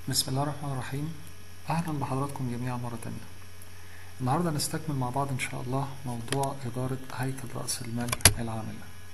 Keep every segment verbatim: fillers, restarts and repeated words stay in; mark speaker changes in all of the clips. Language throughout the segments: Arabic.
Speaker 1: بسم الله الرحمن الرحيم. أهلا بحضراتكم جميعا مرة تانية. النهاردة نستكمل مع بعض إن شاء الله موضوع إدارة هيكل رأس المال العامل.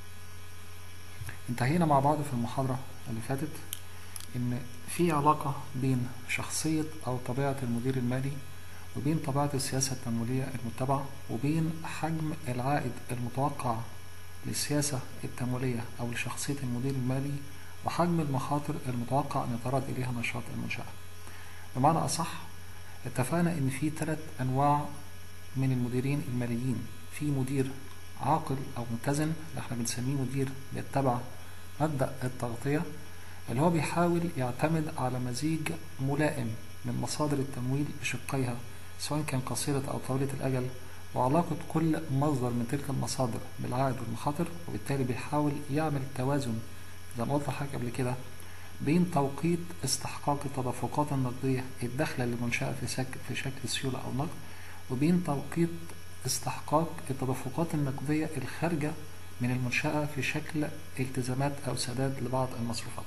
Speaker 1: انتهينا مع بعض في المحاضرة اللي فاتت إن في علاقة بين شخصية أو طبيعة المدير المالي وبين طبيعة السياسة التمويلية المتبعة وبين حجم العائد المتوقع للسياسة التمويلية أو لشخصية المدير المالي وحجم المخاطر المتوقع أن يتعرض إليها نشاط المنشأة. بمعنى أصح اتفقنا إن في ثلاث أنواع من المديرين الماليين. في مدير عاقل أو متزن اللي احنا بنسميه مدير بيتبع مبدأ التغطية، اللي هو بيحاول يعتمد على مزيج ملائم من مصادر التمويل بشقيها سواء كان قصيرة أو طويلة الأجل، وعلاقة كل مصدر من تلك المصادر بالعائد والمخاطر، وبالتالي بيحاول يعمل توازن زي ما قلت لحضرتك قبل كده بين توقيت استحقاق التدفقات النقدية الداخلة للمنشأة في شكل في شكل سيولة أو نقد، وبين توقيت استحقاق التدفقات النقدية الخارجة من المنشأة في شكل التزامات أو سداد لبعض المصروفات.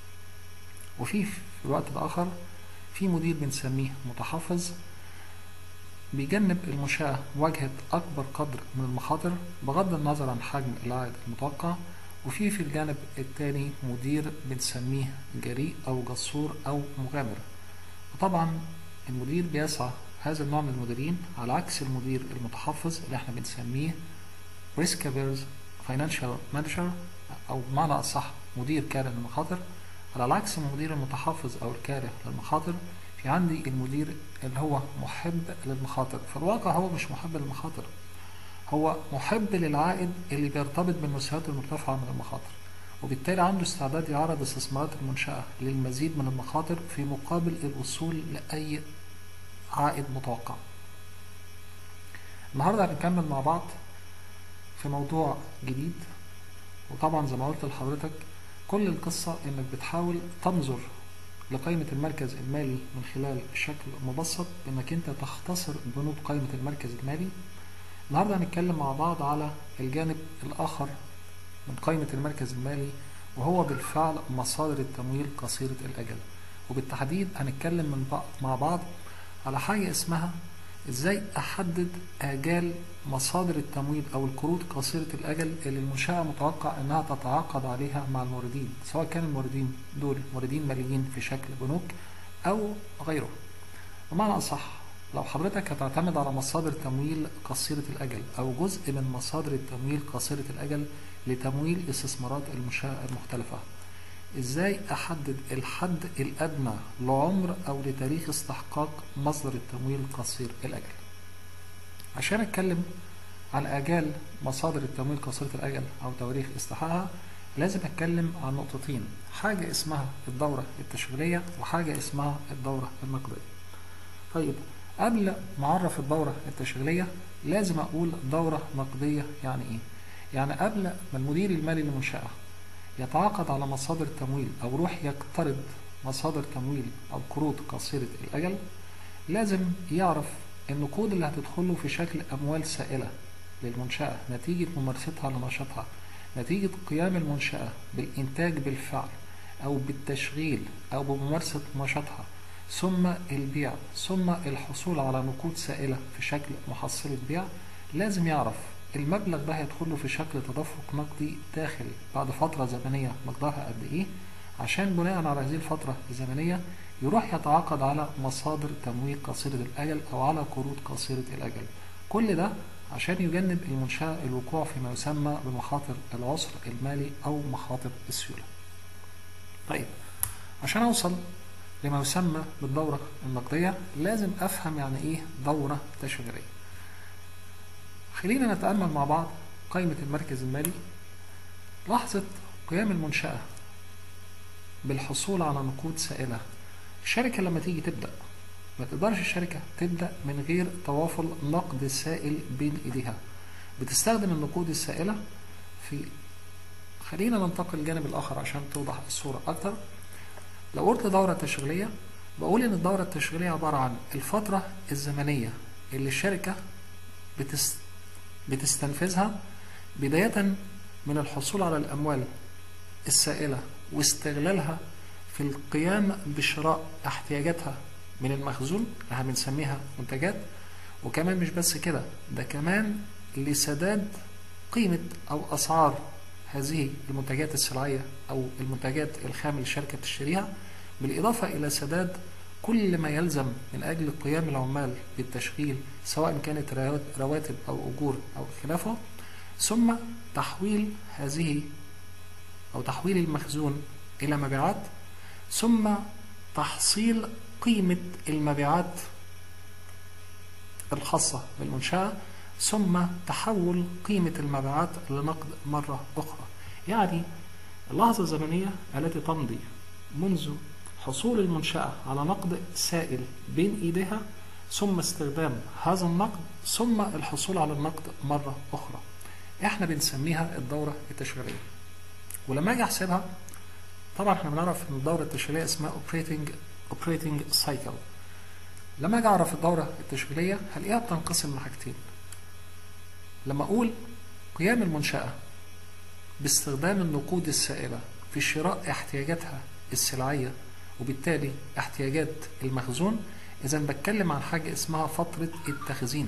Speaker 1: وفي في الوقت الآخر في مدير بنسميه متحفظ بيجنب المنشأة مواجهة أكبر قدر من المخاطر بغض النظر عن حجم العائد المتوقع. وفي في الجانب الثاني مدير بنسميه جريء أو جسور أو مغامر. وطبعا المدير بيسعى هذا النوع من المديرين على عكس المدير المتحفظ اللي احنا بنسميه risk averse financial manager أو بمعنى أصح مدير كاره للمخاطر. على العكس من المدير المتحفظ أو الكاره للمخاطر في عندي المدير اللي هو محب للمخاطر. في الواقع هو مش محب للمخاطر، هو محب للعائد اللي بيرتبط بالمستويات المرتفعة من المخاطر، وبالتالي عنده استعداد يعرض استثمارات المنشأة للمزيد من المخاطر في مقابل الوصول لأي عائد متوقع. النهاردة هنكمل مع بعض في موضوع جديد، وطبعا زي ما قلت لحضرتك كل القصة انك بتحاول تنظر لقائمة المركز المالي من خلال شكل مبسط بانك انت تختصر بنود قائمة المركز المالي. النهاردة هنتكلم مع بعض على الجانب الآخر من قائمة المركز المالي، وهو بالفعل مصادر التمويل قصيرة الأجل. وبالتحديد هنتكلم من بعض مع بعض على حاجة اسمها ازاي أحدد آجال مصادر التمويل أو القروض قصيرة الأجل اللي المنشأة متوقع أنها تتعاقد عليها مع الموردين، سواء كان الموردين دول موردين ماليين في شكل بنوك أو غيره. بمعنى أصح لو حضرتك هتعتمد على مصادر تمويل قصيرة الأجل أو جزء من مصادر التمويل قصيرة الأجل لتمويل استثمارات المنشأة المختلفة، إزاي أحدد الحد الأدنى لعمر أو لتاريخ استحقاق مصدر التمويل قصير الأجل؟ عشان أتكلم عن آجال مصادر التمويل قصيرة الأجل أو تواريخ استحقاقها لازم أتكلم عن نقطتين، حاجة اسمها الدورة التشغيلية وحاجة اسمها الدورة النقدية. طيب قبل ما أعرف الدورة التشغيلية لازم أقول دورة نقدية يعني إيه؟ يعني قبل ما المدير المالي للمنشأة يتعاقد على مصادر تمويل أو يروح يقترض مصادر تمويل أو قروض قصيرة الأجل لازم يعرف النقود اللي هتدخله في شكل أموال سائلة للمنشأة نتيجة ممارستها لنشاطها، نتيجة قيام المنشأة بالإنتاج بالفعل أو بالتشغيل أو بممارسة نشاطها، ثم البيع، ثم الحصول على نقود سائلة في شكل محصلة بيع. لازم يعرف المبلغ ده هيدخله في شكل تدفق نقدي داخل بعد فترة زمنية مقدارها قد إيه، عشان بناء على هذه الفترة الزمنية يروح يتعاقد على مصادر تمويل قصيرة الأجل أو على قروض قصيرة الأجل. كل ده عشان يجنب المنشأة الوقوع فيما يسمى بمخاطر العسر المالي أو مخاطر السيولة. طيب عشان أوصل لما يسمى بالدورة النقدية لازم أفهم يعني إيه دورة تشغيلية. خلينا نتأمل مع بعض قائمة المركز المالي. لحظة قيام المنشأة بالحصول على نقود سائلة، الشركة لما تيجي تبدأ ما تقدرش الشركة تبدأ من غير توافر نقد سائل بين إيديها، بتستخدم النقود السائلة في خلينا ننتقل للجانب الآخر عشان توضح الصورة أكتر. لو قلت دورة تشغيلية بقول إن الدورة التشغيلية عبارة عن الفترة الزمنية اللي الشركة بتست... بتستنفذها بداية من الحصول على الأموال السائلة واستغلالها في القيام بشراء احتياجاتها من المخزون اللي احنا بنسميها منتجات، وكمان مش بس كده، ده كمان لسداد قيمة أو أسعار هذه المنتجات السلعية أو المنتجات الخام اللي الشركة بتشتريها، بالإضافة إلى سداد كل ما يلزم من أجل قيام العمال بالتشغيل سواء كانت رواتب أو أجور أو خلافه، ثم تحويل هذه أو تحويل المخزون إلى مبيعات، ثم تحصيل قيمة المبيعات الخاصة بالمنشأة، ثم تحول قيمة المبيعات لنقد مرة أخرى. يعني اللحظة الزمنية التي تمضي منذ حصول المنشأة على نقد سائل بين إيديها، ثم استخدام هذا النقد، ثم الحصول على النقد مرة أخرى، احنا بنسميها الدورة التشغيلية. ولما اجي احسبها، طبعا احنا بنعرف ان الدورة التشغيلية اسمها operating operating cycle. لما اجي اعرف الدورة التشغيلية هلاقيها بتنقسم لحاجتين. لما اقول قيام المنشأة باستخدام النقود السائلة في شراء احتياجاتها السلعية وبالتالي احتياجات المخزون، اذا بتكلم عن حاجة اسمها فترة التخزين،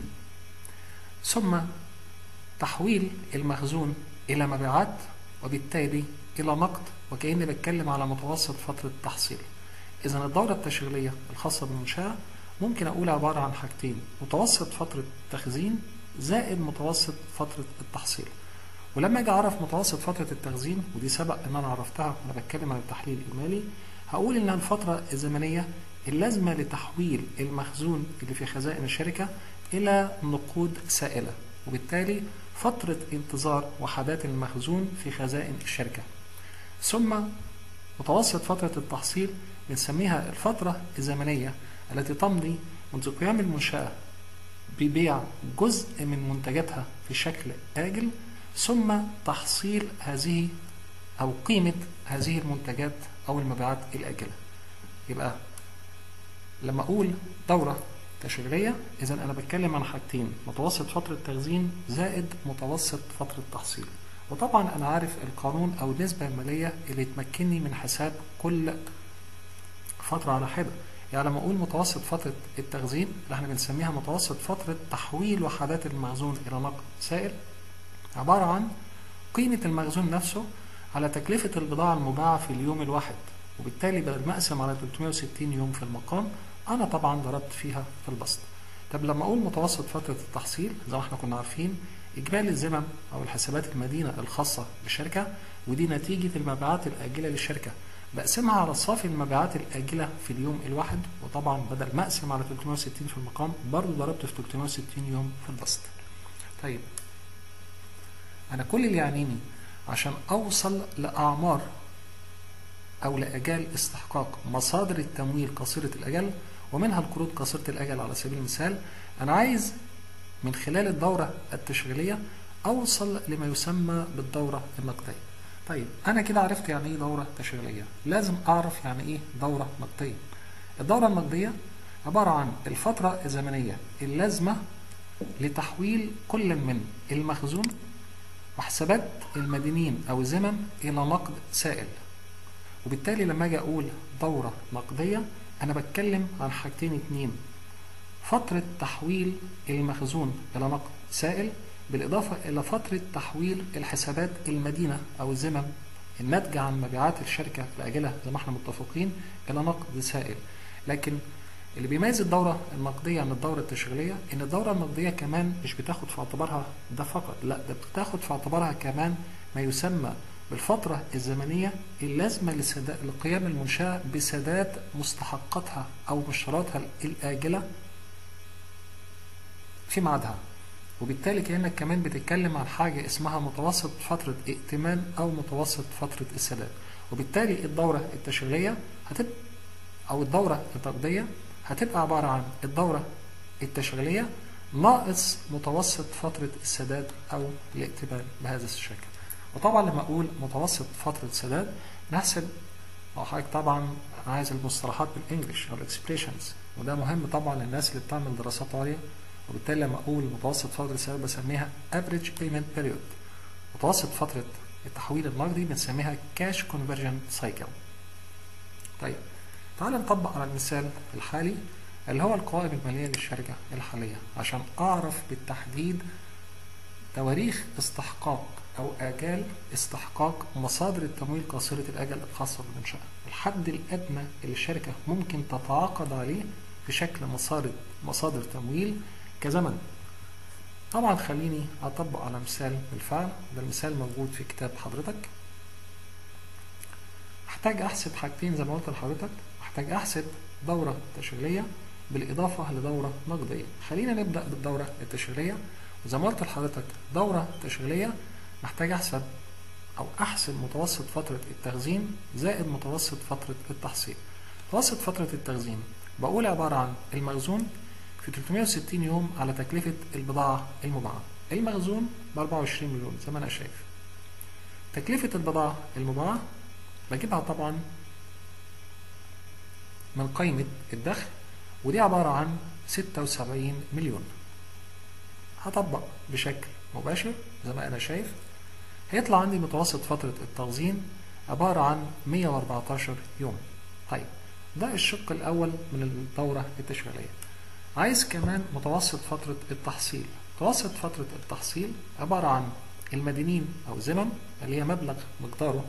Speaker 1: ثم تحويل المخزون الى مبيعات وبالتالي الى نقد، وكأني بتكلم على متوسط فترة التحصيل. اذا الدورة التشغيلية الخاصة بالمنشأة ممكن اقول عبارة عن حاجتين: متوسط فترة التخزين زائد متوسط فترة التحصيل. ولما اجي اعرف متوسط فترة التخزين، ودي سبق ان انا عرفتها وانا بتكلم عن التحليل المالي، هقول انها الفترة الزمنية اللازمة لتحويل المخزون اللي في خزائن الشركة الى نقود سائلة، وبالتالي فترة انتظار وحدات المخزون في خزائن الشركة. ثم متوسط فترة التحصيل بنسميها الفترة الزمنية التي تمضي منذ قيام المنشأة ببيع جزء من منتجاتها في شكل آجل، ثم تحصيل هذه أو قيمة هذه المنتجات أو المبيعات الآجلة. يبقى لما أقول دورة تشغيلية، إذا أنا بتكلم عن حاجتين: متوسط فترة تخزين زائد متوسط فترة تحصيل. وطبعا أنا عارف القانون أو النسبة المالية اللي تمكنني من حساب كل فترة على حدة. يعني لما أقول متوسط فترة التخزين اللي احنا بنسميها متوسط فترة تحويل وحدات المخزون إلى نقد سائل، عبارة عن قيمة المخزون نفسه على تكلفة البضاعة المباعة في اليوم الواحد، وبالتالي بدل ما أقسم على ثلاثمائة وستين يوم في المقام، أنا طبعا ضربت فيها في البسط. طب لما أقول متوسط فترة التحصيل، زي ما احنا كنا عارفين إجمالي الذمم أو الحسابات المدينة الخاصة بالشركة، ودي نتيجة المبيعات الآجلة للشركة، بقسمها على صافي المبيعات الآجلة في اليوم الواحد، وطبعا بدل ما أقسم على ثلاثمائة وستين في المقام برضه ضربت في ثلاثمائة وستين يوم في البسط. طيب أنا كل اللي يعنيني عشان أوصل لأعمار أو لأجال استحقاق مصادر التمويل قصيرة الأجل ومنها القروض قصيرة الأجل على سبيل المثال، أنا عايز من خلال الدورة التشغيلية أوصل لما يسمى بالدورة النقدية. طيب أنا كده عرفت يعني إيه دورة تشغيلية، لازم أعرف يعني إيه دورة نقدية. الدورة النقدية عبارة عن الفترة الزمنية اللازمة لتحويل كل من المخزون وحسابات المدينين أو الذمم إلى نقد سائل. وبالتالي لما أجي أقول دورة نقدية أنا بتكلم عن حاجتين اتنين: فترة تحويل المخزون إلى نقد سائل، بالإضافة إلى فترة تحويل الحسابات المدينة أو الذمم الناتجة عن مبيعات الشركة الآجلة زي ما احنا متفقين إلى نقد سائل. لكن اللي بيميز الدورة النقدية عن الدورة التشغيلية إن الدورة النقدية كمان مش بتاخد في اعتبارها ده فقط، لا ده بتاخد في اعتبارها كمان ما يسمى بالفترة الزمنية اللازمة لقيام المنشأة بسداد مستحقاتها أو مشترياتها الآجلة في ميعادها. وبالتالي كأنك كمان بتتكلم عن حاجة اسمها متوسط فترة ائتمان أو متوسط فترة السداد. وبالتالي الدورة التشغيلية هتبقى أو الدورة النقدية هتبقى عبارة عن الدورة التشغيلية ناقص متوسط فترة السداد أو الائتمان بهذا الشكل. وطبعا لما أقول متوسط فترة سداد نحسب أو حضرتك طبعا عايز المصطلحات بالإنجلش أو الإكسبريشنز، وده مهم طبعا للناس اللي بتعمل دراسات عليا. وبالتالي لما أقول متوسط فترة السداد بسميها average payment period. متوسط فترة التحويل النقدي بنسميها cash conversion cycle. طيب تعال نطبق على المثال الحالي اللي هو القوائم المالية للشركة الحالية عشان أعرف بالتحديد تواريخ استحقاق أو آجال استحقاق مصادر التمويل قصيرة الأجل الخاصة بالمنشأة، الحد الأدنى اللي الشركة ممكن تتعاقد عليه بشكل مصادر مصادر تمويل كزمن. طبعا خليني أطبق على مثال بالفعل، ده المثال موجود في كتاب حضرتك. محتاج أحسب حاجتين زي ما قلت لحضرتك، محتاج أحسب دورة تشغيلية بالإضافة لدورة نقدية. خلينا نبدأ بالدورة التشغيلية، وزي ما قلت لحضرتك دورة تشغيلية محتاج أحسب أو أحسب متوسط فترة التخزين زائد متوسط فترة التحصيل. متوسط فترة التخزين بقول عبارة عن المخزون في ثلاثمائة وستين يوم على تكلفة البضاعة المباعة. المخزون ب أربعة وعشرين مليون زي ما أنا شايف. تكلفة البضاعة المباعة بجيبها طبعا من قائمة الدخل، ودي عبارة عن ستة وسبعين مليون. هطبق بشكل مباشر زي ما أنا شايف، هيطلع عندي متوسط فترة التخزين عبارة عن مئة وأربعتاشر يوم. طيب ده الشق الأول من الدورة التشغيلية. عايز كمان متوسط فترة التحصيل. متوسط فترة التحصيل عبارة عن المدينين أو ذمم اللي هي مبلغ مقداره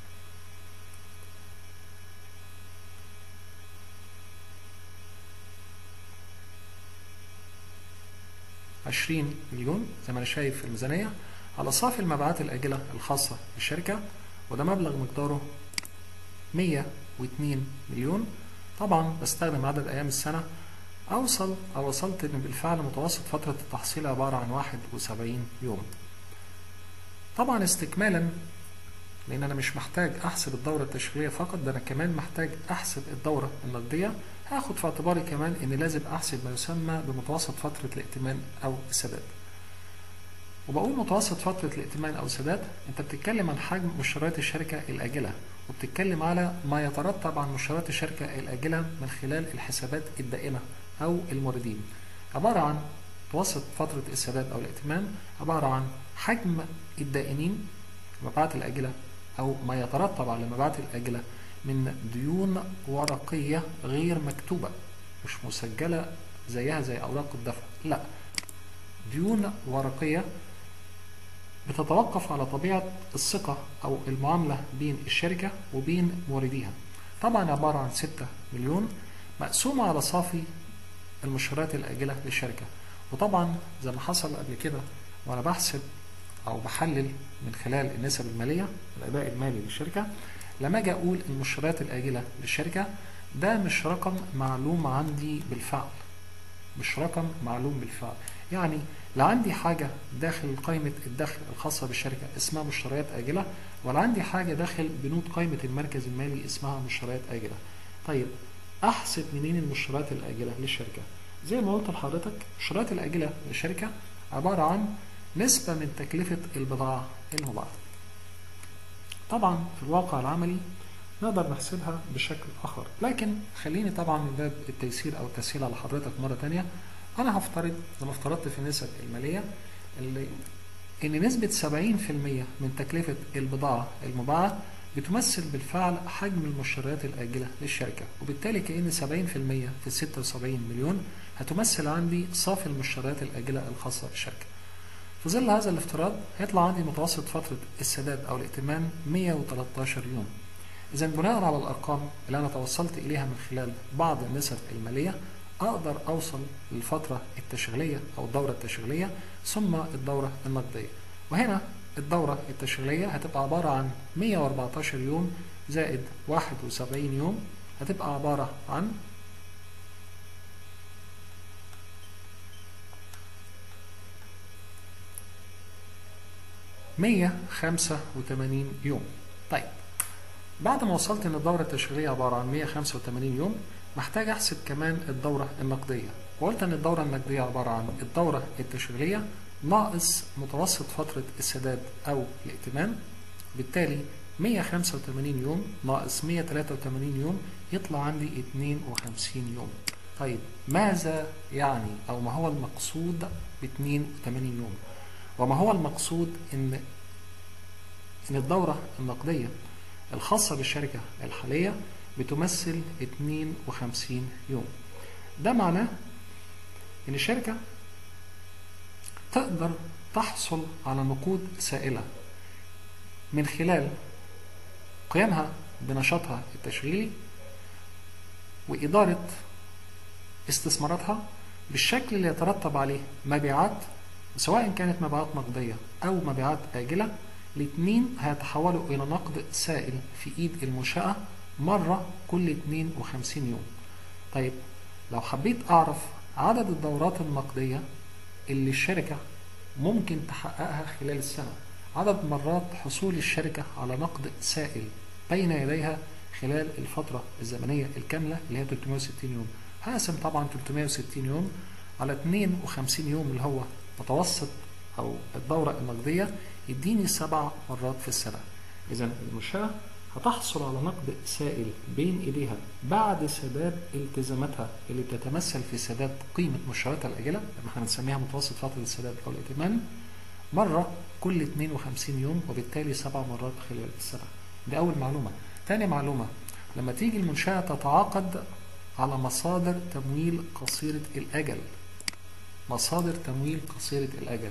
Speaker 1: عشرين مليون زي ما أنا شايف في الميزانية على صافي المبيعات الآجلة الخاصة بالشركة، وده مبلغ مقداره مئة واثنين مليون. طبعا بستخدم عدد أيام السنة، أوصل أو وصلت إن بالفعل متوسط فترة التحصيل عبارة عن واحد وسبعين يوم. طبعا استكمالا، لأن أنا مش محتاج أحسب الدورة التشغيلية فقط، ده أنا كمان محتاج أحسب الدورة النقدية. هاخد في اعتباري كمان إن لازم أحسب ما يسمى بمتوسط فترة الائتمان أو السداد. وبقول متوسط فترة الائتمان أو السداد، أنت بتتكلم عن حجم مشتريات الشركة الآجلة، وبتتكلم على ما يترتب عن مشتريات الشركة الآجلة من خلال الحسابات الدائمة أو الموردين. عبارة عن متوسط فترة السداد أو الائتمان عبارة عن حجم الدائنين المبيعات الآجلة أو ما يترتب على المبيعات الآجلة من ديون ورقية غير مكتوبة، مش مسجلة زيها زي أوراق الدفع، لا، ديون ورقية بتتوقف على طبيعة الثقة أو المعاملة بين الشركة وبين مورديها. طبعا عبارة عن ستة مليون مقسومة على صافي المشتريات الآجلة للشركة. وطبعا زي ما حصل قبل كده وأنا بحسب أو بحلل من خلال النسب المالية الأداء المالي للشركة، لما أجي أقول المشتريات الآجلة للشركة ده مش رقم معلوم عندي بالفعل، مش رقم معلوم بالفعل. يعني لا عندي حاجة داخل قائمة الدخل الخاصة بالشركة اسمها مشتريات آجلة، ولا عندي حاجة داخل بنود قائمة المركز المالي اسمها مشتريات آجلة. طيب أحسب منين المشتريات الآجلة للشركة؟ زي ما قلت لحضرتك المشتريات الآجلة للشركة عبارة عن نسبة من تكلفة البضاعة المباعة. طبعا في الواقع العملي نقدر نحسبها بشكل آخر، لكن خليني طبعا من باب التيسير أو التسهيل على حضرتك مرة تانية، أنا هفترض زي ما افترضت في النسب المالية اللي إن نسبة سبعين في المئة من تكلفة البضاعة المباعة بتمثل بالفعل حجم المشتريات الآجلة للشركة، وبالتالي كأن سبعين في المئة في ستة وسبعين مليون هتمثل عندي صافي المشتريات الآجلة الخاصة بالشركة. في ظل هذا الافتراض هيطلع عندي متوسط فترة السداد أو الائتمان مئة وثلاثة عشر يوم. إذا بناء على الأرقام اللي أنا توصلت إليها من خلال بعض النسب المالية أقدر أوصل للفترة التشغيلية أو الدورة التشغيلية ثم الدورة النقدية. وهنا الدورة التشغيلية هتبقى عبارة عن مئة وأربعتاشر يوم زائد واحد وسبعين يوم، هتبقى عبارة عن مئة وخمسة وثمانين يوم. طيب بعد ما وصلت ان الدورة التشغيلية عبارة عن مئة وخمسة وثمانين يوم، محتاج احسب كمان الدورة النقدية، وقلت ان الدورة النقدية عبارة عن الدورة التشغيلية ناقص متوسط فترة السداد او الائتمان. بالتالي مئة وخمسة وثمانين يوم ناقص مئة وثلاثة وثمانين يوم يطلع عندي اثنين وخمسين يوم. طيب ماذا يعني او ما هو المقصود ب اثنين وثمانين يوم؟ وما هو المقصود ان ان الدورة النقدية الخاصة بالشركة الحالية بتمثل اتنين وخمسين يوم. ده معناه ان الشركة تقدر تحصل على نقود سائلة من خلال قيامها بنشاطها التشغيلي وإدارة استثماراتها بالشكل اللي يترتب عليه مبيعات، سواء كانت مبيعات نقدية أو مبيعات آجلة. الاثنين هيتحولوا إلى نقد سائل في إيد المنشأة مرة كل اتنين وخمسين يوم. طيب لو حبيت أعرف عدد الدورات النقدية اللي الشركة ممكن تحققها خلال السنة، عدد مرات حصول الشركة على نقد سائل بين يديها خلال الفترة الزمنية الكاملة اللي هي ثلاثمائة وستين يوم، هقسم طبعا ثلاثمائة وستين يوم على اتنين وخمسين يوم اللي هو متوسط أو الدورة النقدية، يديني سبع مرات في السنة. إذا المنشأة هتحصل على نقد سائل بين إيديها بعد سداد التزاماتها اللي بتتمثل في سداد قيمة مشترياتها الآجلة، اللي احنا بنسميها متوسط فترة السداد أو الائتمان، مرة كل اتنين وخمسين يوم، وبالتالي سبع مرات خلال السنة. دي أول معلومة. تاني معلومة، لما تيجي المنشأة تتعاقد على مصادر تمويل قصيرة الأجل، مصادر تمويل قصيرة الأجل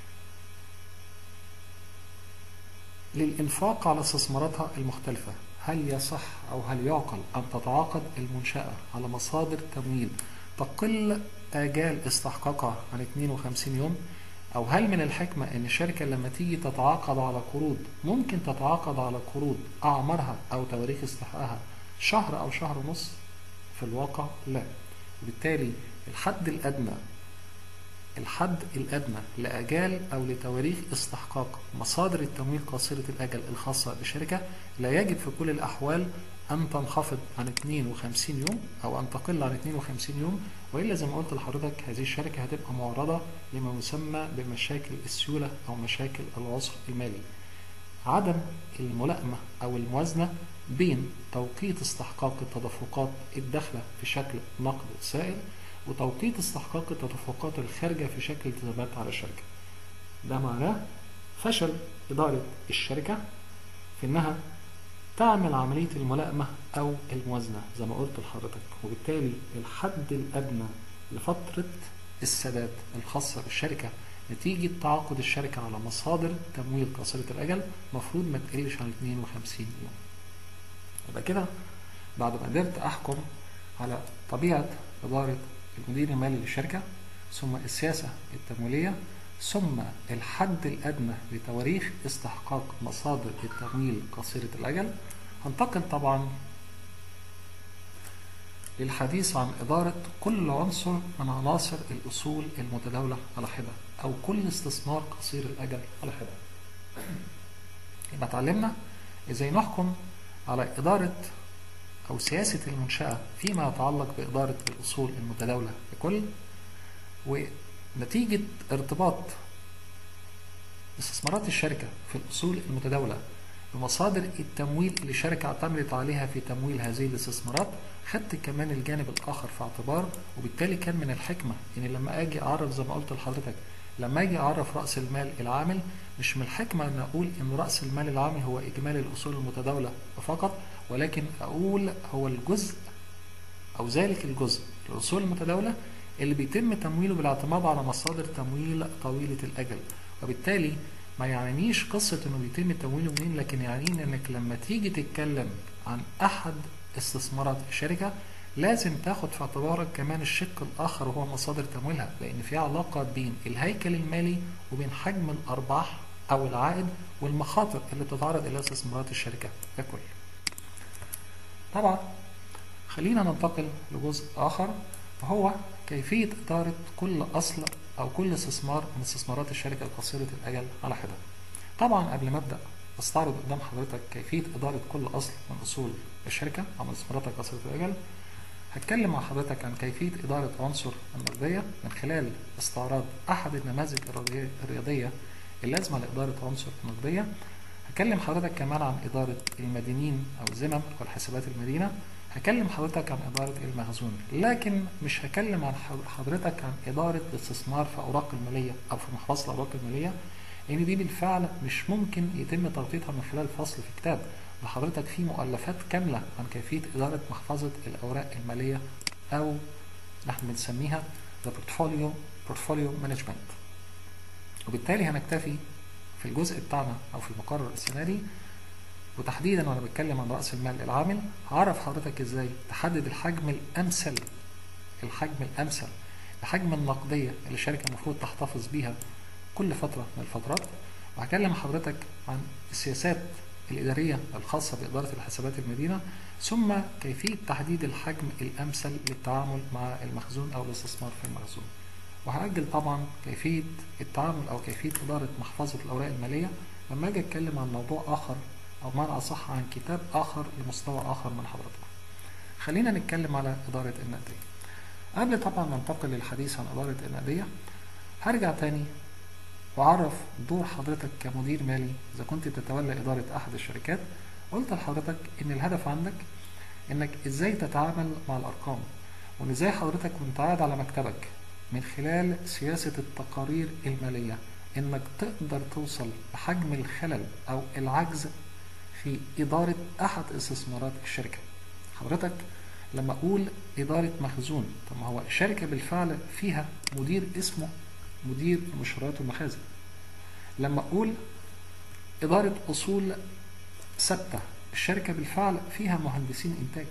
Speaker 1: للإنفاق على استثماراتها المختلفة، هل يصح أو هل يعقل أن تتعاقد المنشأة على مصادر تمويل تقل آجال استحقاقها عن اتنين وخمسين يوم؟ أو هل من الحكمة أن الشركة لما تيجي تتعاقد على قروض ممكن تتعاقد على قروض أعمارها أو تواريخ استحقاقها شهر أو شهر ونص؟ في الواقع لا. وبالتالي الحد الأدنى الحد الأدنى لأجال أو لتواريخ استحقاق مصادر التمويل قصيرة الأجل الخاصة بالشركة لا يجب في كل الأحوال أن تنخفض عن اتنين وخمسين يوم أو أن تقل عن اتنين وخمسين يوم، وإلا زي ما قلت لحضرتك هذه الشركة هتبقى معرضة لما يسمى بمشاكل السيولة أو مشاكل العسر المالي. عدم الملائمة أو الموازنة بين توقيت استحقاق التدفقات الداخلة في شكل نقد سائل وتوقيت استحقاق التدفقات الخارجة في شكل التزامات على الشركة، ده معناه فشل إدارة الشركة في إنها تعمل عملية الملائمة أو الموازنة زي ما قلت لحضرتك. وبالتالي الحد الأدنى لفترة السداد الخاصة بالشركة نتيجة تعاقد الشركة على مصادر تمويل قصيرة الأجل مفروض ما تقلش عن اتنين وخمسين يوم. يبقى كده بعد ما قدرت أحكم على طبيعة إدارة المدير المالي للشركة، ثم السياسة التمويلية، ثم الحد الأدنى لتواريخ استحقاق مصادر التمويل قصيرة الأجل، هنتقل طبعا للحديث عن إدارة كل عنصر من عناصر الأصول المتداولة على حدة أو كل استثمار قصير الأجل على حدة. يبقى اتعلمنا إزاي نحكم على إدارة أو سياسة المنشأة فيما يتعلق بإدارة الأصول المتداولة ككل، ونتيجة ارتباط استثمارات الشركة في الأصول المتداولة بمصادر التمويل اللي الشركة اعتمدت عليها في تمويل هذه الاستثمارات، خدت كمان الجانب الآخر في اعتبار. وبالتالي كان من الحكمة إن لما أجي أعرف زي ما قلت لحضرتك لما أجي أعرف رأس المال العامل، مش من الحكمة أن أقول إن رأس المال العامل هو إجمالي الأصول المتداولة فقط، ولكن أقول هو الجزء أو ذلك الجزء الأصول المتداولة اللي بيتم تمويله بالاعتماد على مصادر تمويل طويلة الأجل. وبالتالي ما يعنيش قصة إنه بيتم تمويله منين، لكن يعنيني إنك لما تيجي تتكلم عن أحد استثمارات الشركة لازم تاخد في اعتبارك كمان الشق الآخر وهو مصادر تمويلها، لأن في علاقة بين الهيكل المالي وبين حجم الأرباح أو العائد والمخاطر اللي بتتعرض إلى استثمارات الشركة ككل. طبعا خلينا ننتقل لجزء آخر وهو كيفية إدارة كل أصل أو كل استثمار من استثمارات الشركة القصيرة الأجل على حدة. طبعا قبل ما أبدأ أستعرض قدام حضرتك كيفية إدارة كل أصل من أصول الشركة أو من استثماراتها قصيرة الأجل، هتكلم مع حضرتك عن كيفية إدارة عنصر النقدية من خلال استعراض أحد النماذج الرياضية اللازمة لإدارة عنصر النقدية. هكلم حضرتك كمان عن إدارة المدينين أو الذمم والحسابات المدينة. هكلم حضرتك عن إدارة المخزون، لكن مش هكلم عن حضرتك عن إدارة الاستثمار في أوراق المالية أو في محفظة الأوراق المالية، لأن دي بالفعل مش ممكن يتم تغطيتها من خلال فصل في كتاب، لحضرتك في مؤلفات كاملة عن كيفية إدارة محفظة الأوراق المالية، أو نحن بنسميها The Portfolio Portfolio Management. وبالتالي هنكتفي في الجزء بتاعنا أو في المقرر السنة دي، وتحديدا وأنا بتكلم عن رأس المال العامل، هعرف حضرتك إزاي تحدد الحجم الأمثل الحجم الأمثل لحجم النقدية اللي الشركة المفروض تحتفظ بيها كل فترة من الفترات. وهكلم حضرتك عن السياسات الإدارية الخاصة بإدارة الحسابات المدينة، ثم كيفية تحديد الحجم الأمثل للتعامل مع المخزون أو الاستثمار في المخزون. وهأجل طبعا كيفية التعامل أو كيفية إدارة محفظة الأوراق المالية لما أجي أتكلم عن موضوع آخر، أو بمعنى أصح عن كتاب آخر لمستوى آخر من حضرتك. خلينا نتكلم على إدارة النقدية. قبل طبعا ما ننتقل للحديث عن إدارة النقدية، هرجع تاني وأعرف دور حضرتك كمدير مالي. إذا كنت بتتولى إدارة أحد الشركات، قلت لحضرتك إن الهدف عندك إنك إزاي تتعامل مع الأرقام، وإن إزاي حضرتك وأنت قاعد على مكتبك من خلال سياسة التقارير المالية إنك تقدر توصل لحجم الخلل أو العجز في إدارة أحد استثمارات الشركة. حضرتك لما أقول إدارة مخزون، طب ما هو الشركة بالفعل فيها مدير اسمه مدير المشتريات والمخازن. لما أقول إدارة أصول ثابتة، الشركة بالفعل فيها مهندسين إنتاج.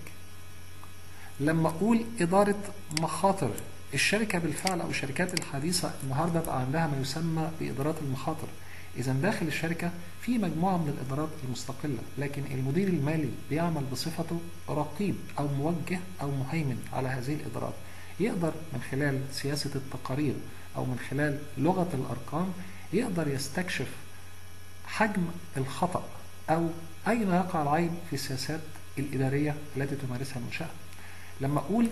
Speaker 1: لما أقول إدارة مخاطر، الشركة بالفعل أو الشركات الحديثة النهاردة بقى عندها ما يسمى بإدارات المخاطر. إذا داخل الشركة في مجموعة من الإدارات المستقلة، لكن المدير المالي بيعمل بصفته رقيب أو موجه أو مهيمن على هذه الإدارات. يقدر من خلال سياسة التقارير أو من خلال لغة الأرقام يقدر يستكشف حجم الخطأ أو أين يقع العيب في السياسات الإدارية التي تمارسها المنشأة. لما أقول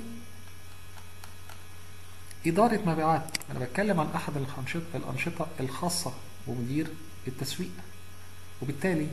Speaker 1: إدارة مبيعات، أنا بتكلم عن أحد الأنشطة الخاصة بمدير التسويق. وبالتالي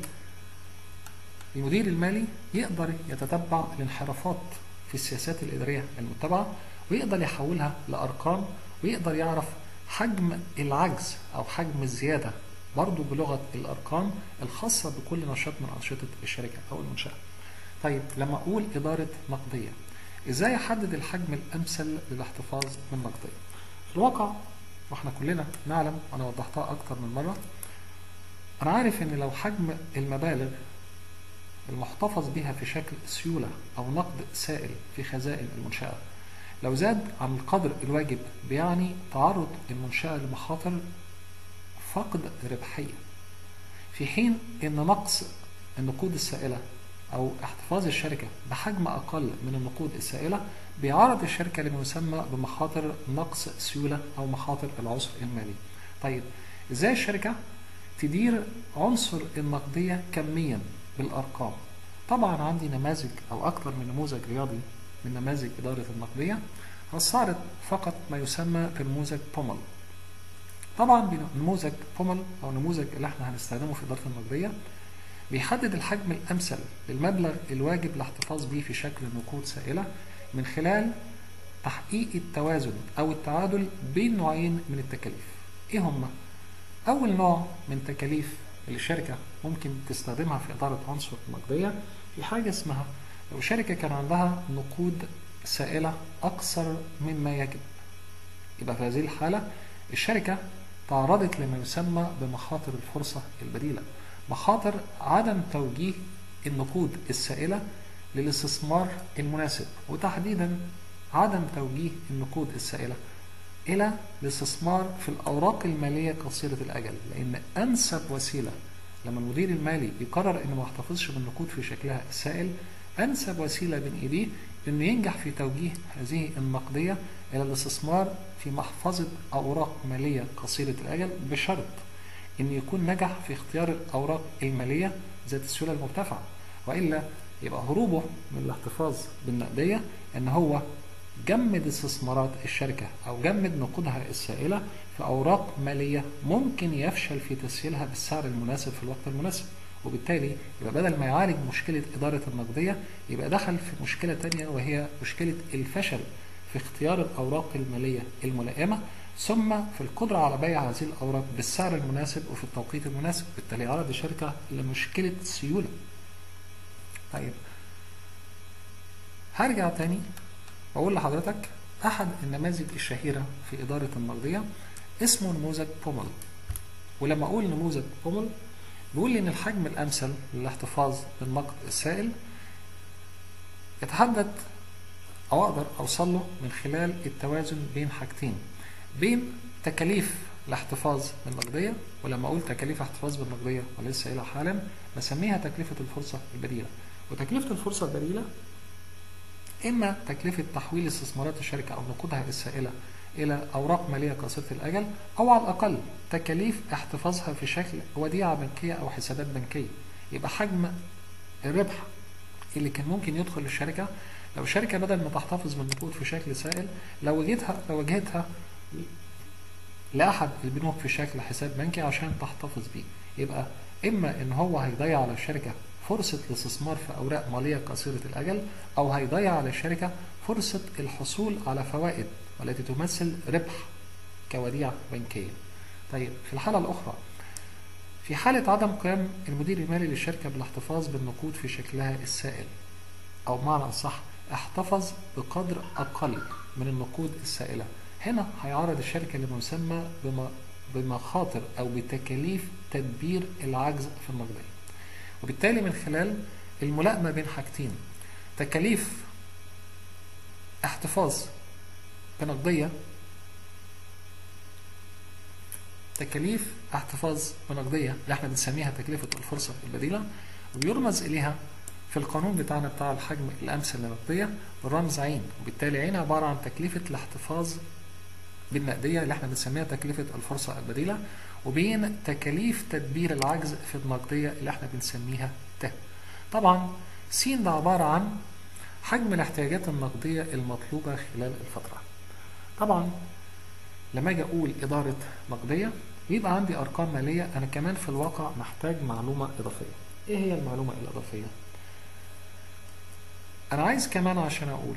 Speaker 1: المدير المالي يقدر يتتبع الانحرافات في السياسات الإدارية المتبعة، ويقدر يحولها لأرقام، ويقدر يعرف حجم العجز أو حجم الزيادة برضو بلغة الأرقام الخاصة بكل نشاط من أنشطة الشركة أو المنشأة. طيب لما أقول إدارة نقدية، إزاي أحدد الحجم الأمثل للاحتفاظ بالنقدية؟ في الواقع وإحنا كلنا نعلم، أنا وضحتها أكتر من مرة، أنا عارف إن لو حجم المبالغ المحتفظ بها في شكل سيولة أو نقد سائل في خزائن المنشأة لو زاد عن القدر الواجب، بيعني تعرض المنشأة لمخاطر فقد ربحية، في حين إن نقص النقود السائلة أو احتفاظ الشركة بحجم أقل من النقود السائلة بيعرض الشركة لما يسمى بمخاطر نقص سيولة أو مخاطر العسر المالي. طيب إزاي الشركة تدير عنصر النقدية كميا بالأرقام؟ طبعا عندي نماذج أو أكثر من نموذج رياضي من نماذج إدارة النقدية. هنستعرض فقط ما يسمى بنموذج بومل. طبعا نموذج بومل أو نموذج اللي احنا هنستخدمه في إدارة النقدية بيحدد الحجم الأمثل للمبلغ الواجب الاحتفاظ به في شكل نقود سائلة من خلال تحقيق التوازن أو التعادل بين نوعين من التكاليف. إيه هما؟ أول نوع من تكاليف اللي الشركة ممكن تستخدمها في إدارة عنصر النقدية في حاجة اسمها لو شركة كان عندها نقود سائلة أكثر مما يجب، يبقى في هذه الحالة الشركة تعرضت لما يسمى بمخاطر الفرصة البديلة، مخاطر عدم توجيه النقود السائلة للاستثمار المناسب، وتحديدا عدم توجيه النقود السائلة إلى الاستثمار في الأوراق المالية قصيرة الأجل. لأن أنسب وسيلة لما المدير المالي يقرر إنه ما يحتفظش بالنقود في شكلها السائل، أنسب وسيلة بين إيديه إنه ينجح في توجيه هذه النقدية إلى الاستثمار في محفظة أوراق مالية قصيرة الأجل، بشرط إن يكون نجح في اختيار الأوراق المالية ذات السيولة المرتفعة، وإلا يبقى هروبه من الاحتفاظ بالنقدية إن هو جمد استثمارات الشركة أو جمد نقودها السائلة في أوراق مالية ممكن يفشل في تسييلها بالسعر المناسب في الوقت المناسب. وبالتالي يبقى بدل ما يعالج مشكلة إدارة النقدية يبقى دخل في مشكلة تانية، وهي مشكلة الفشل في اختيار الأوراق المالية الملائمة، ثم في القدرة على بيع هذه الأوراق بالسعر المناسب وفي التوقيت المناسب. بالتالي عرض الشركة لمشكلة سيولة. طيب هرجع تاني واقول لحضرتك احد النماذج الشهيرة في ادارة النقدية اسمه نموذج بومل. ولما اقول نموذج بومل بيقول لي ان الحجم الامثل للاحتفاظ بالنقد السائل يتحدد او اقدر اوصل له من خلال التوازن بين حاجتين، بين تكاليف الاحتفاظ بالنقدية، ولما اقول تكاليف احتفاظ بالنقدية ولسه الى حالا بسميها تكلفة الفرصة البديلة. وتكلفة الفرصة البديلة اما تكلفة تحويل استثمارات الشركة او نقودها السائلة الى اوراق مالية قصيرة الاجل، او على الاقل تكاليف احتفاظها في شكل وديعة بنكية او حسابات بنكية. يبقى حجم الربح اللي كان ممكن يدخل للشركة لو الشركة بدل ما تحتفظ بالنقود في شكل سائل لو وجهتها لو وجهتها لأحد البنوك في شكل حساب بنكي عشان تحتفظ بيه، يبقى إما إن هو هيضيع على الشركة فرصة الاستثمار في أوراق مالية قصيرة الأجل، أو هيضيع على الشركة فرصة الحصول على فوائد والتي تمثل ربح كوديعة بنكية. طيب في الحالة الأخرى، في حالة عدم قيام المدير المالي للشركة بالاحتفاظ بالنقود في شكلها السائل، أو بمعنى أصح احتفظ بقدر أقل من النقود السائلة، هنا هيعرض الشركة لما يسمى بمخاطر أو بتكاليف تدبير العجز في النقدية. وبالتالي من خلال الملائمة بين حاجتين، تكاليف احتفاظ بنقدية تكاليف احتفاظ بنقدية اللي احنا بنسميها تكلفة الفرصة البديلة، وبيرمز إليها في القانون بتاعنا بتاع الحجم الأمثل للنقدية بالرمز عين. وبالتالي عين عبارة عن تكلفة الاحتفاظ بالنقدية اللي احنا بنسميها تكلفة الفرصة البديلة، وبين تكاليف تدبير العجز في النقدية اللي احنا بنسميها ت. طبعا س ده عبارة عن حجم الاحتياجات النقدية المطلوبة خلال الفترة. طبعا لما اجي اقول إدارة نقدية يبقى عندي أرقام مالية، أنا كمان في الواقع محتاج معلومة إضافية. إيه هي المعلومة الإضافية؟ أنا عايز كمان عشان أقول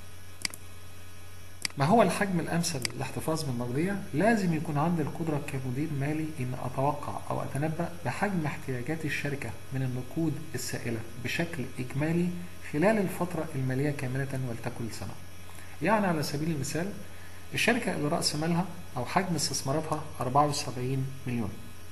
Speaker 1: ما هو الحجم الأمثل للاحتفاظ بالنقدية لازم يكون عندي القدرة كمدير مالي إن أتوقع أو أتنبأ بحجم احتياجات الشركة من النقود السائلة بشكل إجمالي خلال الفترة المالية كاملة ولتكن سنة. يعني على سبيل المثال الشركة اللي رأس مالها أو حجم استثماراتها أربعة وسبعين مليون،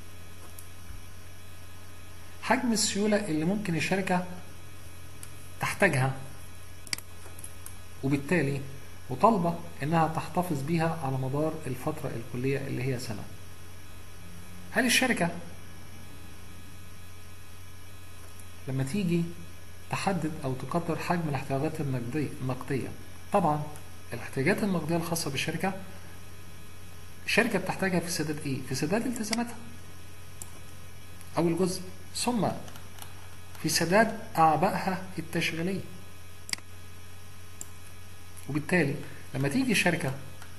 Speaker 1: حجم السيولة اللي ممكن الشركة تحتاجها وبالتالي مطالبة إنها تحتفظ بيها على مدار الفترة الكلية اللي هي سنة. هل الشركة لما تيجي تحدد أو تقدر حجم الاحتياجات النقدية النقدية طبعا الاحتياجات النقدية الخاصة بالشركة الشركة بتحتاجها في سداد إيه؟ في سداد التزاماتها أو الجزء، ثم في سداد أعبائها التشغيلية. وبالتالي لما تيجي شركة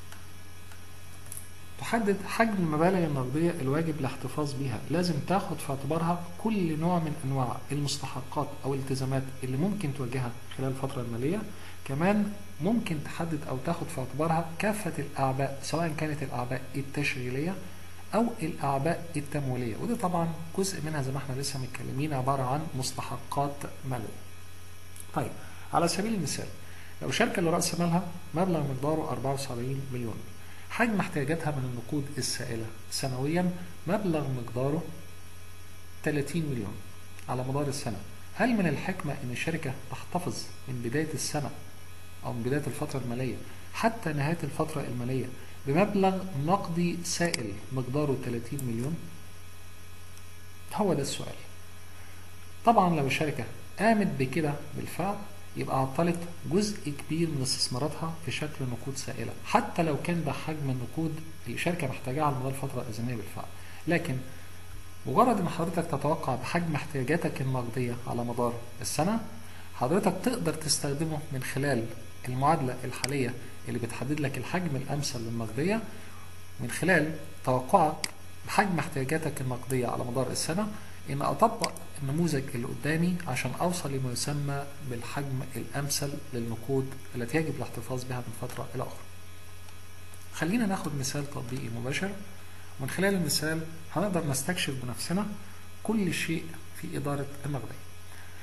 Speaker 1: تحدد حجم المبالغ النقدية الواجب الاحتفاظ بها لازم تاخد في اعتبارها كل نوع من أنواع المستحقات أو الالتزامات اللي ممكن تواجهها خلال الفترة المالية. كمان ممكن تحدد أو تاخد في اعتبارها كافة الأعباء سواء كانت الأعباء التشغيلية أو الأعباء التمويلية، وده طبعا جزء منها زي ما احنا لسه متكلمين عبارة عن مستحقات مالية. طيب على سبيل المثال لو شركة اللي رأس مالها مبلغ مقداره أربعة وسبعين مليون، حجم احتياجاتها من النقود السائلة سنويا مبلغ مقداره ثلاثين مليون على مدار السنة، هل من الحكمة أن الشركة تحتفظ من بداية السنة أو من بداية الفترة المالية حتى نهاية الفترة المالية بمبلغ نقدي سائل مقداره ثلاثين مليون؟ هو ده السؤال. طبعا لو الشركة قامت بكده بالفعل يبقى عطلت جزء كبير من استثماراتها في شكل نقود سائلة، حتى لو كان ده حجم النقود اللي الشركة محتاجاها على مدار الفترة الزمنية بالفعل. لكن مجرد ان حضرتك تتوقع بحجم احتياجاتك النقدية على مدار السنة، حضرتك تقدر تستخدمه من خلال المعادلة الحالية اللي بتحدد لك الحجم الأمثل للنقدية من خلال توقعك بحجم احتياجاتك النقدية على مدار السنة، ان اطبق النموذج اللي قدامي عشان اوصل لما يسمى بالحجم الامثل للنقود التي يجب الاحتفاظ بها من فترة الى اخرى. خلينا ناخد مثال تطبيقي مباشر، ومن خلال المثال هنقدر نستكشف بنفسنا كل شيء في إدارة النقدية.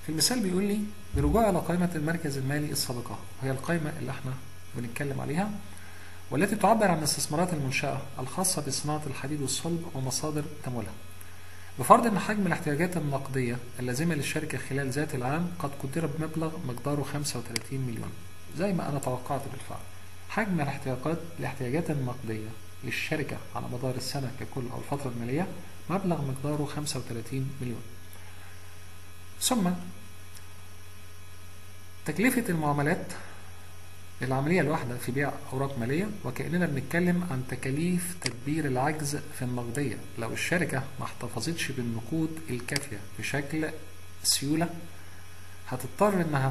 Speaker 1: في المثال بيقول لي برجوع إلى قائمة المركز المالي السابقة، وهي القائمة اللي احنا بنتكلم عليها، والتي تعبر عن الاستثمارات المنشأة الخاصة بصناعة الحديد والصلب ومصادر تمويلها، بفرض أن حجم الاحتياجات النقدية اللازمة للشركة خلال ذات العام قد قدر بمبلغ مقداره خمسة وثلاثين مليون، زي ما أنا توقعت بالفعل. حجم الاحتياجات الاحتياجات النقدية للشركة على مدار السنة ككل أو الفترة المالية مبلغ مقداره خمسة وثلاثين مليون. ثم تكلفة المعاملات العملية الواحدة في بيع أوراق مالية، وكأننا بنتكلم عن تكاليف تدبير العجز في النقدية. لو الشركة ما احتفظتش بالنقود الكافية بشكل سيولة، هتضطر إنها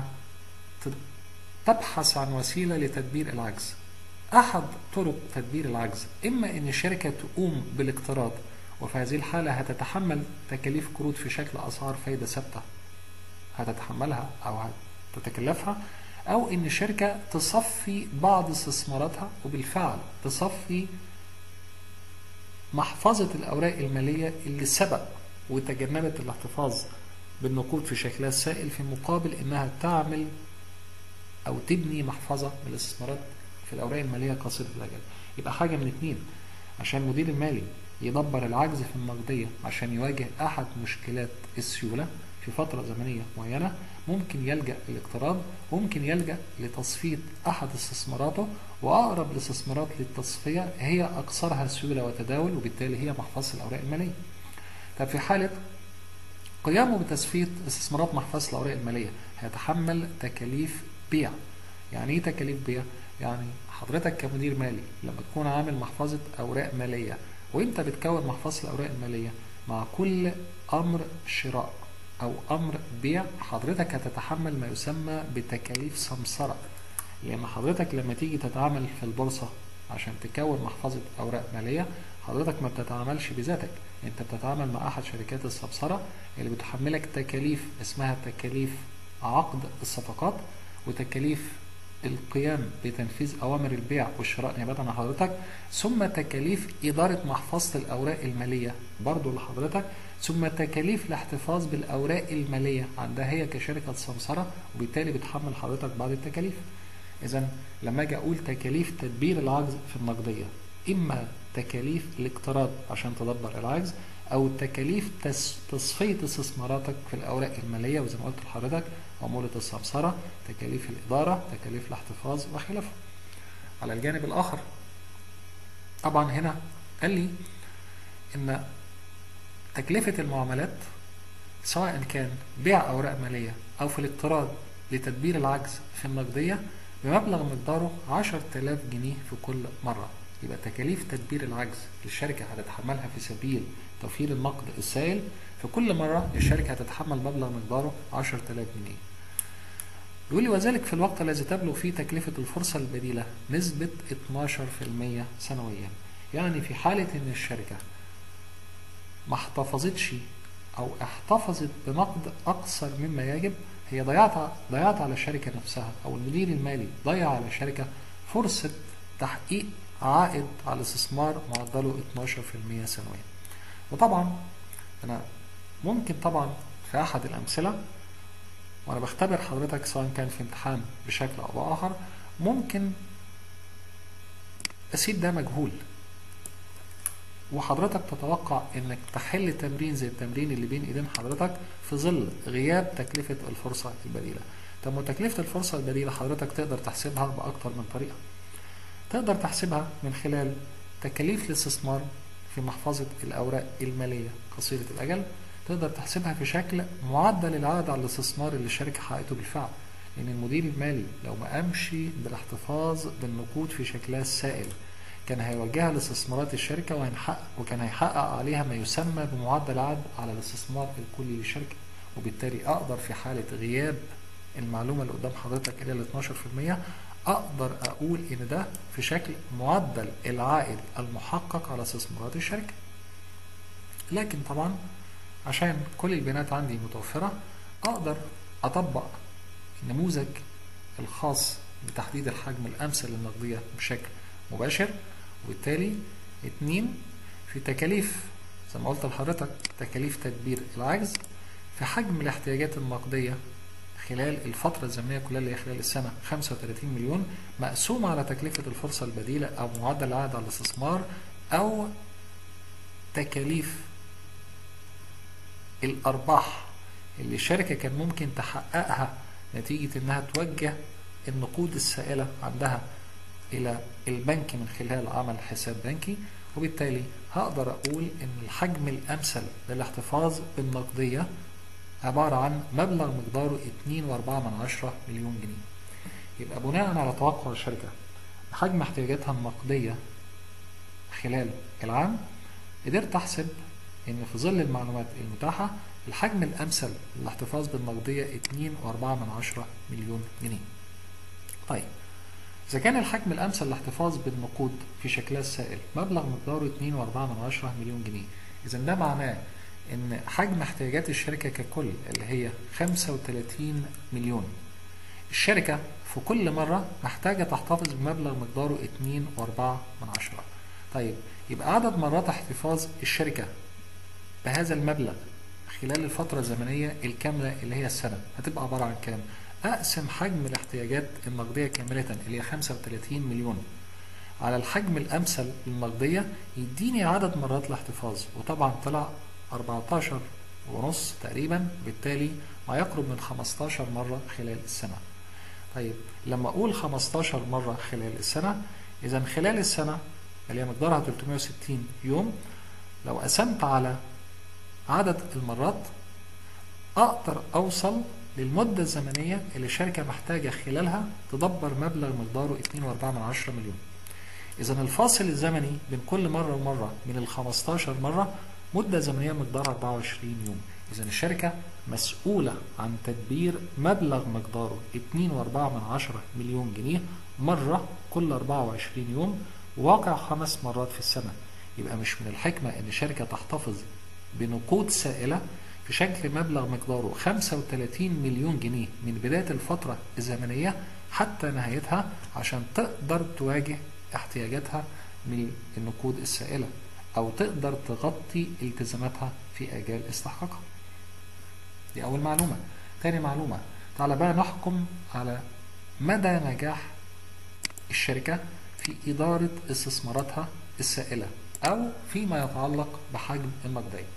Speaker 1: تبحث عن وسيلة لتدبير العجز. أحد طرق تدبير العجز إما إن الشركة تقوم بالاقتراض، وفي هذه الحالة هتتحمل تكاليف قروض في شكل أسعار فايدة ثابتة هتتحملها أو هتتكلفها، أو إن الشركة تصفي بعض استثماراتها، وبالفعل تصفي محفظة الأوراق المالية اللي سبق وتجنبت الاحتفاظ بالنقود في شكلها السائل، في مقابل إنها تعمل أو تبني محفظة من الاستثمارات في الأوراق المالية قصيرة الأجل. يبقى حاجة من اتنين، عشان المدير المالي يدبر العجز في النقدية عشان يواجه أحد مشكلات السيولة في فترة زمنية معينة، ممكن يلجأ للاقتراض، وممكن يلجأ لتصفية أحد استثماراته، وأقرب الاستثمارات للتصفية هي أكثرها سيولة وتداول، وبالتالي هي محفظة الأوراق المالية. طب في حالة قيامه بتصفية استثمارات محفظة الأوراق المالية هيتحمل تكاليف بيع. يعني إيه تكاليف بيع؟ يعني حضرتك كمدير مالي لما تكون عامل محفظة أوراق مالية، وإنت بتكون محفظة الأوراق المالية، مع كل أمر شراء أو أمر بيع حضرتك هتتحمل ما يسمى بتكاليف سمسرة. لأن حضرتك لما تيجي تتعامل في البورصة عشان تكون محفظة أوراق مالية، حضرتك ما بتتعاملش بذاتك، أنت بتتعامل مع أحد شركات السمسرة اللي بتحملك تكاليف اسمها تكاليف عقد الصفقات، وتكاليف القيام بتنفيذ أوامر البيع والشراء نيابة عن حضرتك، ثم تكاليف إدارة محفظة الأوراق المالية برضو لحضرتك، ثم تكاليف الاحتفاظ بالأوراق المالية عندها هي كشركة سمسرة، وبالتالي بتحمل حضرتك بعض التكاليف. إذن لما أجي أقول تكاليف تدبير العجز في النقدية، إما تكاليف الاقتراض عشان تدبر العجز، أو تكاليف تصفية استثماراتك في الأوراق المالية، وزي ما قلت لحضرتك عمولة السمسرة، تكاليف الإدارة، تكاليف الاحتفاظ وخلافه. على الجانب الآخر طبعا هنا قال لي إن تكلفة المعاملات سواء كان بيع أوراق مالية أو في الاقتراض لتدبير العجز في النقدية بمبلغ مقداره عشرة آلاف جنيه في كل مرة. يبقى تكاليف تدبير العجز الشركة هتتحملها في سبيل توفير النقد السائل، في كل مرة الشركة هتتحمل مبلغ مقداره عشرة آلاف جنيه. بيقول لي وذلك في الوقت الذي تبلغ فيه تكلفة الفرصة البديلة نسبة اتناشر في المية سنويا. يعني في حالة إن الشركة ما احتفظتش أو احتفظت بنقد أكثر مما يجب، هي ضيعت ضيعت على الشركة نفسها، أو المدير المالي ضيع على الشركة فرصة تحقيق عائد على الاستثمار معدله اتناشر في المية سنويا. وطبعا أنا ممكن طبعا في أحد الأمثلة وأنا بختبر حضرتك سواء كان في امتحان بشكل أو بآخر، ممكن أسيب ده مجهول، وحضرتك تتوقع إنك تحل تمرين زي التمرين اللي بين إيدين حضرتك في ظل غياب تكلفة الفرصة البديلة. طب وتكلفة الفرصة البديلة حضرتك تقدر تحسبها بأكتر من طريقة. تقدر تحسبها من خلال تكاليف الاستثمار في محفظة الأوراق المالية قصيرة الأجل، تقدر تحسبها في شكل معدل العائد على الاستثمار اللي الشركة حققته بالفعل. لأن المدير المالي لو ما قامش بالاحتفاظ بالنقود في شكلها السائل كان هيوجهها لاستثمارات الشركة وهنحقق وكان هيحقق عليها ما يسمى بمعدل عائد على الاستثمار الكلي للشركة، وبالتالي أقدر في حالة غياب المعلومة اللي قدام حضرتك اللي هي اتناشر في المية أقدر أقول إن ده في شكل معدل العائد المحقق على استثمارات الشركة. لكن طبعا عشان كل البيانات عندي متوفرة أقدر أطبق النموذج الخاص بتحديد الحجم الأمثل للنقدية بشكل مباشر. وبالتالي اتنين في تكاليف زي ما قلت لحضرتك تكاليف تدبير العجز، في حجم الاحتياجات النقدية خلال الفترة الزمنية كلها اللي هي خلال السنة خمسة وثلاثين مليون، مقسومة على تكلفة الفرصة البديلة أو معدل العائد على الاستثمار أو تكاليف الأرباح اللي الشركة كان ممكن تحققها نتيجة إنها توجه النقود السائلة عندها إلى البنك من خلال عمل حساب بنكي. وبالتالي هقدر أقول إن الحجم الأمثل للاحتفاظ بالنقدية عبارة عن مبلغ مقداره اتنين وأربعة من عشرة مليون جنيه. يبقى بناء على توقع الشركة حجم احتياجاتها النقدية خلال العام، قدرت أحسب إن في ظل المعلومات المتاحة الحجم الأمثل للاحتفاظ بالنقدية اتنين وأربعة من عشرة مليون جنيه. طيب إذا كان الحجم الأمثل للاحتفاظ بالنقود في شكلها السائل مبلغ مقداره اتنين وأربعة من عشرة مليون جنيه، إذا ده معناه إن حجم احتياجات الشركة ككل اللي هي خمسة وثلاثين مليون، الشركة في كل مرة محتاجة تحتفظ بمبلغ مقداره اتنين وأربعة من عشرة. طيب يبقى عدد مرات احتفاظ الشركة بهذا المبلغ خلال الفترة الزمنية الكاملة اللي هي السنة هتبقى عبارة عن كام؟ أقسم حجم الاحتياجات النقدية كاملة اللي هي خمسة وثلاثين مليون على الحجم الأمثل للنقدية يديني عدد مرات الاحتفاظ، وطبعا طلع أربعتاشر ونص تقريبا، بالتالي ما يقرب من خمستاشر مرة خلال السنة. طيب لما أقول خمستاشر مرة خلال السنة، إذا خلال السنة اللي هي مقدارها ثلاثمائة وستين يوم لو قسمت على عدد المرات أقدر أوصل للمدة الزمنية اللي الشركة محتاجة خلالها تدبر مبلغ مقداره اتنين وأربعة من عشرة مليون. إذا الفاصل الزمني بين كل مرة ومرة من ال خمستاشر مرة مدة زمنية مقدارها أربعة وعشرين يوم. إذا الشركة مسؤولة عن تدبير مبلغ مقداره اتنين وأربعة من عشرة مليون جنيه مرة كل أربعة وعشرين يوم، واقع خمس مرات في السنة. يبقى مش من الحكمة إن الشركة تحتفظ بنقود سائلة في شكل مبلغ مقداره خمسة وثلاثين مليون جنيه من بداية الفترة الزمنية حتى نهايتها عشان تقدر تواجه احتياجاتها من النقود السائلة أو تقدر تغطي التزاماتها في آجال استحقاقها. دي أول معلومة. تاني معلومة، تعالى بقى نحكم على مدى نجاح الشركة في إدارة استثماراتها السائلة أو فيما يتعلق بحجم النقدية.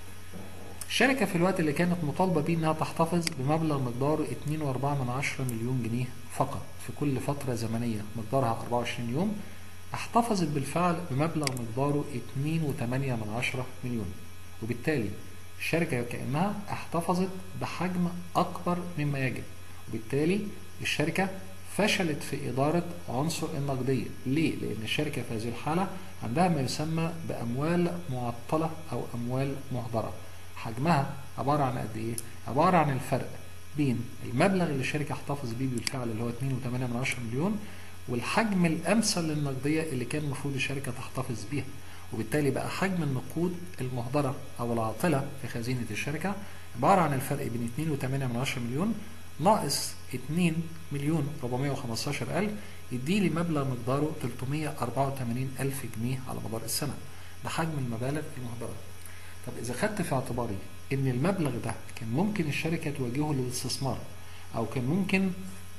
Speaker 1: الشركة في الوقت اللي كانت مطالبة بيه إنها تحتفظ بمبلغ مقداره اتنين وأربعة من عشرة مليون جنيه فقط في كل فترة زمنية مقدارها أربعة وعشرين يوم، احتفظت بالفعل بمبلغ مقداره اتنين وثمانية من عشرة مليون، وبالتالي الشركة كأنها احتفظت بحجم أكبر مما يجب، وبالتالي الشركة فشلت في إدارة عنصر النقدية. ليه؟ لأن الشركة في هذه الحالة عندها ما يسمى بأموال معطلة أو أموال مهدرة. حجمها عبارة عن قد إيه؟ عبارة عن الفرق بين المبلغ اللي الشركة احتفظ بيه بالفعل اللي هو اتنين وثمانية من عشرة مليون والحجم الأمثل للنقدية اللي كان المفروض الشركة تحتفظ بيها، وبالتالي بقى حجم النقود المهدرة أو العاطلة في خزينة الشركة عبارة عن الفرق بين اتنين وثمانية من عشرة مليون ناقص اتنين مليون أربعمائة وخمستاشر ألف، يدي لي مبلغ مقداره ثلاثمائة وأربعة وثمانين ألف جنيه على مدار السنة. ده حجم المبالغ المهدرة. طب إذا خدت في اعتباري إن المبلغ ده كان ممكن الشركة تواجهه للاستثمار أو كان ممكن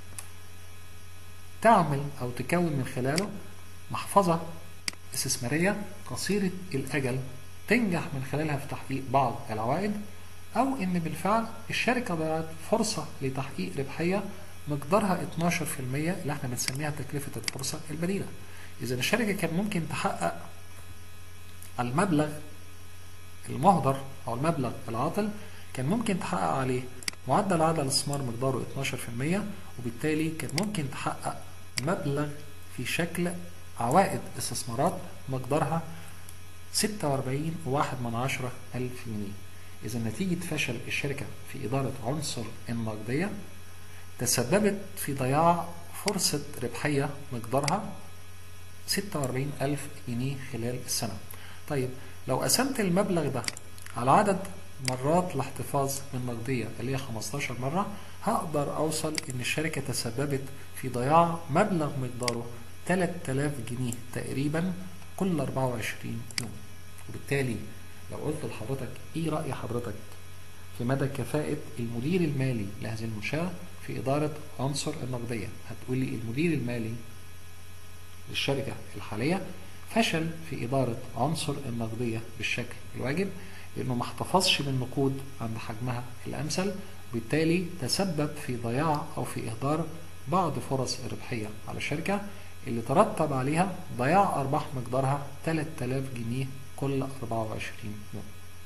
Speaker 1: تعمل أو تكون من خلاله محفظة استثمارية قصيرة الأجل تنجح من خلالها في تحقيق بعض العوائد، أو إن بالفعل الشركة ضيعت فرصة لتحقيق ربحية مقدارها اتناشر في المية اللي احنا بنسميها تكلفة الفرصة البديلة. إذا الشركة كان ممكن تحقق المبلغ المهدر أو المبلغ العاطل كان ممكن تحقق عليه معدل عائد الاستثمار مقداره اتناشر في المية، وبالتالي كان ممكن تحقق مبلغ في شكل عوائد استثمارات مقدارها ستة وأربعين وواحد من عشرة ألف جنيه. إذا نتيجة فشل الشركة في إدارة عنصر النقدية تسببت في ضياع فرصة ربحية مقدارها ستة وأربعين ألف جنيه خلال السنة. طيب لو قسمت المبلغ ده على عدد مرات الاحتفاظ بالنقدية اللي هي خمستاشر مرة، هقدر أوصل إن الشركة تسببت في ضياع مبلغ مقداره ثلاثة آلاف جنيه تقريبا كل أربعة وعشرين يوم. وبالتالي لو قلت لحضرتك إيه رأي حضرتك في مدى كفاءة المدير المالي لهذه المنشأة في إدارة عنصر النقدية. هتقول لي المدير المالي للشركة الحالية فشل في إدارة عنصر النقدية بالشكل الواجب، لأنه ما احتفظش بالنقود عند حجمها الأمثل، وبالتالي تسبب في ضياع أو في إهدار بعض فرص الربحية على الشركة، اللي ترتب عليها ضياع أرباح مقدارها ثلاثة آلاف جنيه كل أربعة وعشرين يوم.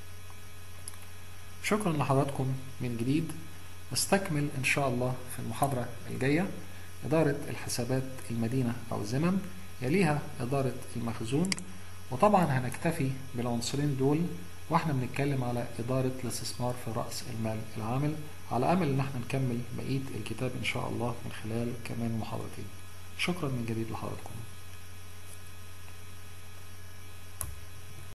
Speaker 1: شكرا لحضراتكم من جديد. نستكمل إن شاء الله في المحاضرة الجاية إدارة الحسابات المدينة أو الزمن، يليها إدارة المخزون، وطبعا هنكتفي بالعنصرين دول واحنا بنتكلم على إدارة الاستثمار في رأس المال العامل، على أمل إن احنا نكمل بقية الكتاب إن شاء الله من خلال كمان محاضرتين. شكرا من جديد لحضراتكم.